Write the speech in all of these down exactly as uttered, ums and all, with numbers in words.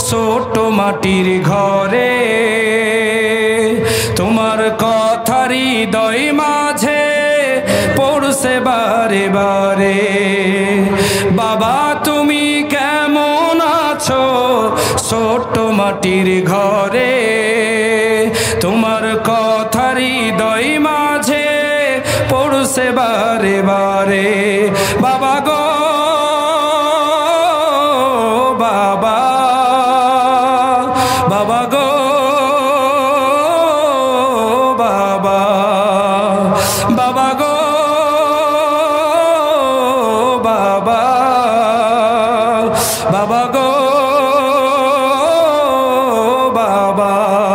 ছোট মাটির ঘরে, তোমার কথা হৃদয় মাঝে পড়ছে বারে বারে। বাবা তুমি কেমন আছো ছোট মাটির ঘরে, তোমার কথা হৃদয় মাঝে পড়ছে বারে বারে। বাবা গো বাবা, বাবা গো বাবা, বাবা গো বাবা, বাবা গো বাবা।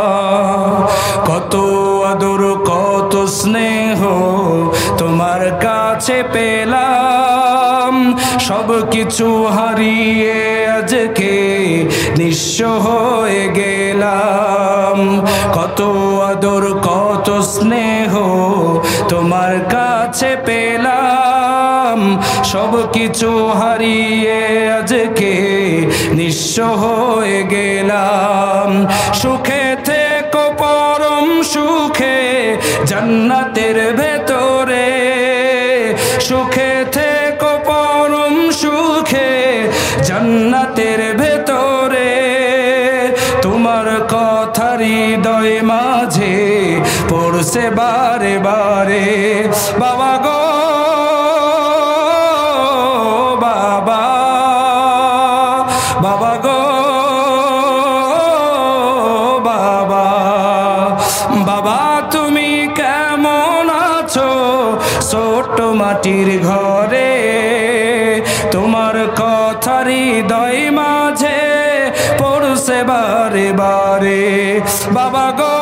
কত আদর কত স্নেহ তোমার কাছে পেলাম, সব কিছু হারিয়ে আজকে নিঃস্ব হয়ে গেলাম। কত আদর কত স্নেহ তোমার কাছে পেলাম, সব কিছু হারিয়ে আজকে নিঃস্ব হয়ে গেলাম। সুখে থেকো পরম সুখে জান্নাতের ভেতরে, সুখে থেকো পরম সুখে জান্নাতের ভেতরে। তোমার কথা হৃদয় মাঝে পড়ছে বারে বারে। বাবা গো বাবা, বাবা গো বাবা, বাবা তুমি কেমন আছো ছোট মাটির ঘরে, তোমার কথা হৃদয় মাঝে পড়ছে বারে বারে। বাবা গো